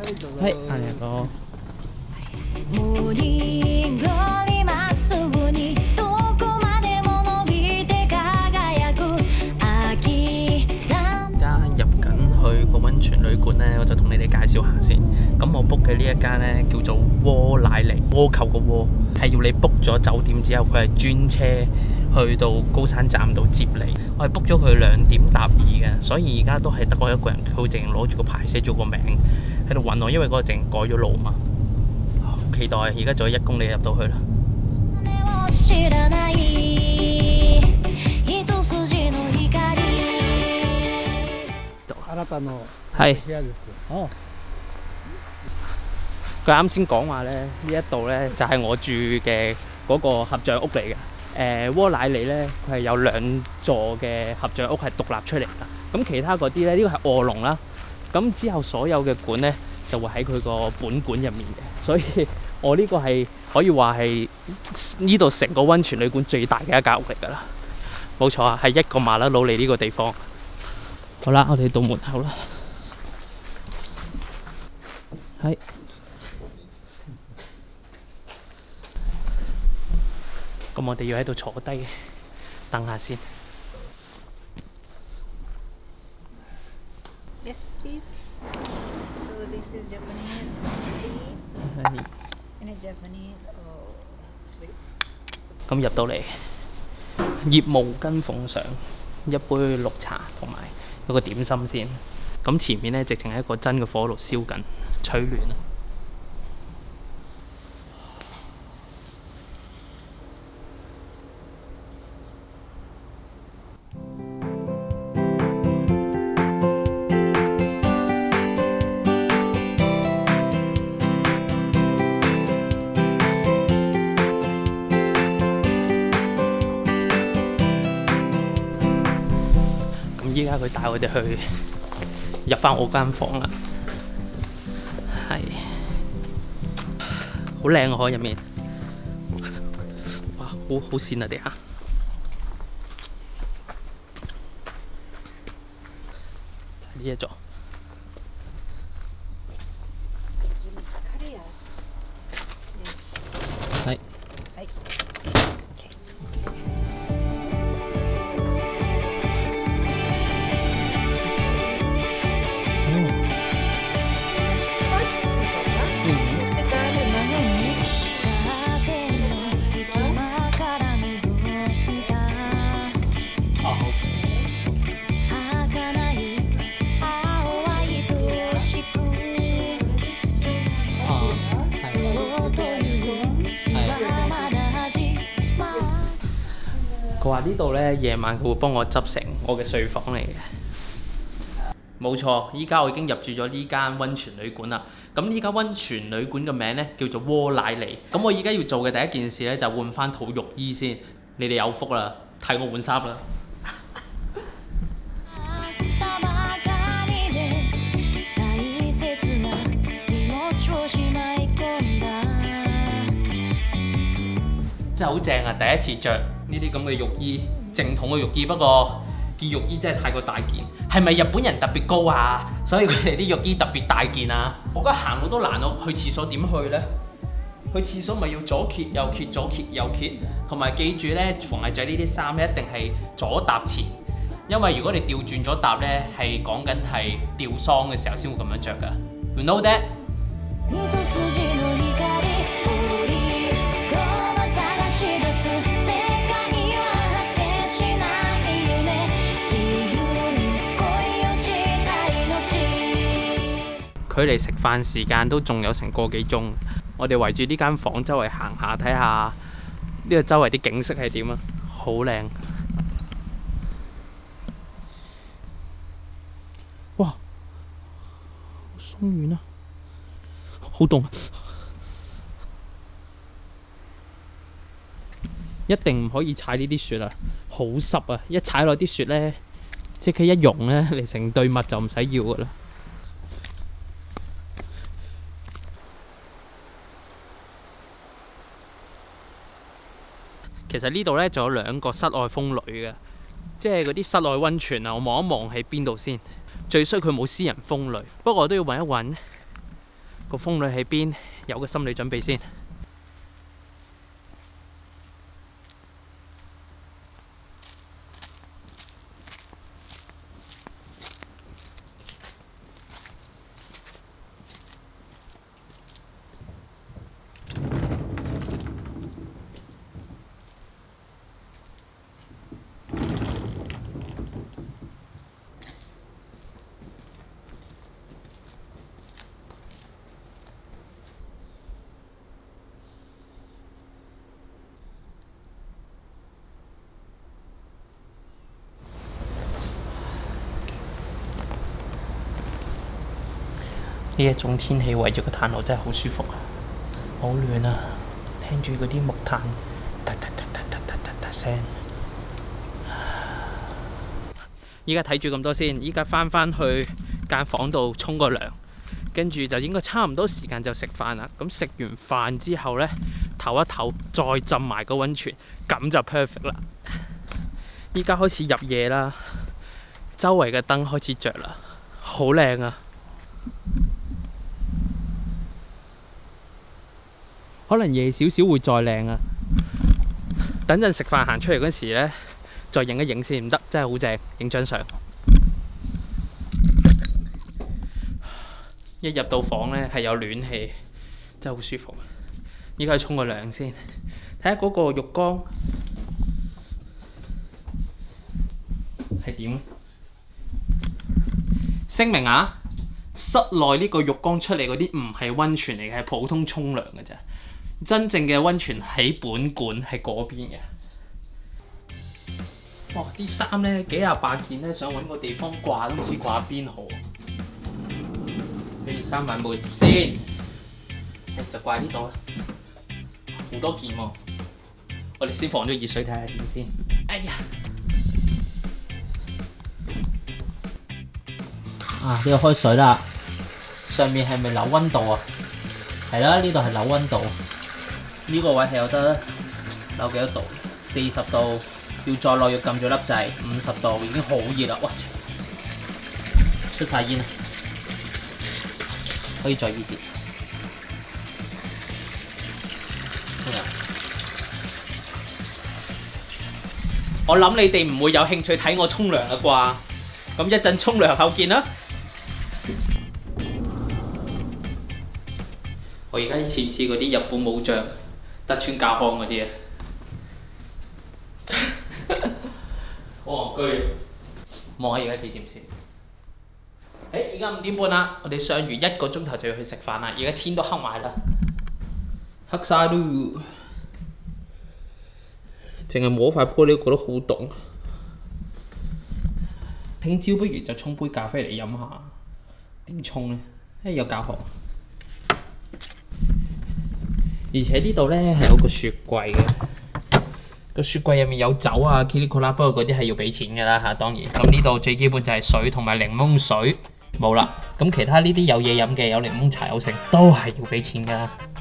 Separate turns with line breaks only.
はい、ありがとう。
モーニングにまっすぐにどこまでも伸びて輝く秋
而家入緊去個溫泉旅館咧，我就同你哋介紹下先。咁我 book 嘅呢一間咧叫做窩乃尼，窩球個窩，係要你 book 咗酒店之後，佢係專車去到高山站度接你。我係 book 咗佢2點搭2嘅，所以而家都係得我一個人，佢淨攞住個牌寫咗個名喺度揾我，因為嗰個淨改咗路嘛。好期待，而家仲有1公里入到去啦。
知らない一筋の光
あなたの
係。
部屋です。哦。
佢啱先講話咧，呢一度咧就係我住嘅嗰個合掌屋嚟嘅。窩乃尼咧，佢係有2座嘅合掌屋係獨立出嚟㗎。咁其他嗰啲咧，呢個係臥龍啦。咁之後所有嘅館咧就會喺佢個本館入面嘅。所以我呢個係可以話係呢度成個溫泉旅館最大嘅一間屋嚟㗎啦。冇錯啊，係一個麻甩佬嚟呢個地方。好啦，我哋到門口啦。係。咁我哋要喺度坐低等下先。
Yes, please. So this is Japanese tea
係。
and a Japanese sweets.
咁入到嚟，熱毛巾奉上，一杯綠茶同埋一個點心先。咁前面咧直情係一個真嘅火爐燒緊，取暖啊！依家佢帶我哋去入翻我間房啦，係好靚啊！入面，哇，好跣啊地下。就係呢一座。係。佢話呢度咧夜晚佢會幫我執成我嘅睡房嚟嘅。冇錯，依家我已經入住咗呢間溫泉旅館啦。咁呢間溫泉旅館嘅名咧叫做窩乃尼。咁我依家要做嘅第一件事咧就換翻套浴衣先。你哋有福啦，替我換衫啦。真係好正啊！第一次着呢啲咁嘅浴衣，正統嘅浴衣。不過件浴衣真係太過大件，係咪日本人特別高啊？所以佢哋啲浴衣特別大件啊！我覺得行路都難咯，去廁所點去呢？去廁所咪要左揭右揭，左揭右揭，同埋記住呢，逢係着呢啲衫咧，一定係左搭前，因為如果你調轉咗搭呢，係講緊係吊喪嘅時候先會咁樣着㗎。You know that？距離食飯時間都仲有成個幾鐘，我哋圍住呢間房周圍行下睇下呢個周圍啲景色係點啊，好靚！哇，好鬆軟啊，好凍啊！一定唔可以踩呢啲雪啊，好濕啊！一踩落啲雪呢，即刻一溶呢，你成對襪就唔使要噶啦。其實呢度咧仲有2個室外風呂嘅，即係嗰啲室內溫泉啊。我望一望喺邊度先，最衰佢冇私人風呂，不過我都要揾一揾個風女喺邊，有個心理準備先。呢一種天氣圍住個炭爐真係好舒服啊，好暖啊！聽住嗰啲木炭突突突突突突突突聲。依家睇住咁多先，依家翻去間房度沖個涼，跟住就應該差唔多時間就食飯啦。咁食完飯之後呢，唞一唞，再浸埋個溫泉，咁就 perfect 啦。依家開始入夜啦，周圍嘅燈開始着啦，好靚啊！可能夜少少會再靚啊！等陣食飯行出嚟嗰時呢，再影一影先，唔得，真係好正，影張相。一入到房呢，係有暖氣，真係好舒服。依家去沖個涼先，睇下嗰個浴缸係點。聲明啊，室內呢個浴缸出嚟嗰啲唔係溫泉嚟嘅，係普通沖涼嘅啫。真正嘅溫泉喺本館，喺嗰邊嘅。哇！啲衫咧幾廿百件咧，想揾個地方掛都唔知掛邊好。呢件衫揾冇先，就掛呢度啦。好多件喎，我哋先放咗熱水睇下點先。哎呀！啊！呢個開水啦，上面係咪扭溫度啊？係啦，呢度係扭溫度。呢個位係有得扭幾多度？40度，要再落要撳咗粒掣。50度已經好熱啦，哇！出晒煙啦，可以再熱啲。我諗你哋唔會有興趣睇我沖涼啦啩？咁一陣沖涼後見啦。我而家似唔似嗰啲日本武將？德川家康嗰啲啊，好戇居。望下而家幾點先？而家5點半啦，我哋上完1個鐘頭就要去食飯啦。而家天都黑埋啦，黑晒咯。淨係摸塊玻璃覺得好凍。聽朝不如就沖杯咖啡嚟飲下。點沖呢？有教學。而且呢度呢係有個雪櫃嘅，個雪櫃入面有酒啊、噼里啪啦，不過嗰啲係要俾錢㗎啦嚇，當然。咁呢度最基本就係水同埋檸檬水，冇啦。咁其他呢啲有嘢飲嘅，有檸檬茶有剩，都係要俾錢㗎。